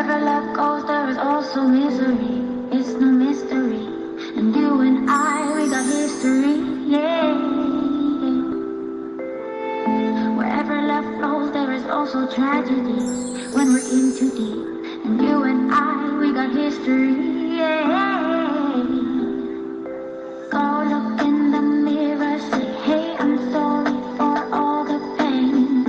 Wherever love goes, there is also misery. It's no mystery. And you and I, we got history, yeah. Wherever love flows, there is also tragedy. When we're in too deep. And you and I, we got history, yeah. Go look in the mirror, say, hey, I'm sorry for all the pain.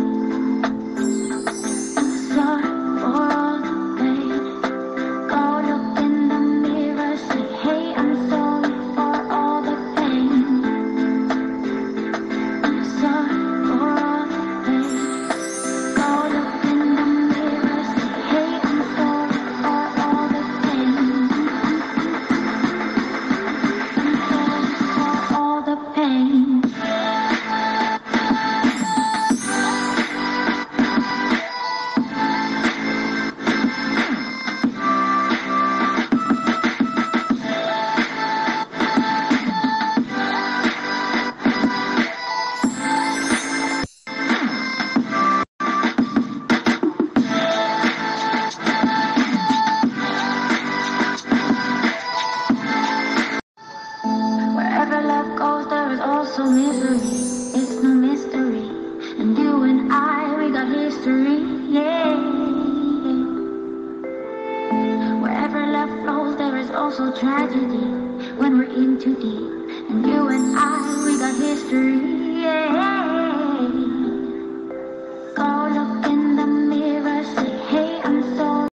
I'm sorry for all the pain. Go look in the mirror, say, hey, I'm sorry for all the pain. I'm sorry for all the pain. Go look in the mirror, say, hey, I'm sorry for all the pain. I'm sorry for all the pain. Wherever love goes, there is also misery. It's no mystery. And you and I, we got history, yeah. Wherever love flows, there is also tragedy. When we're in too deep. And you and I, we got history, yeah.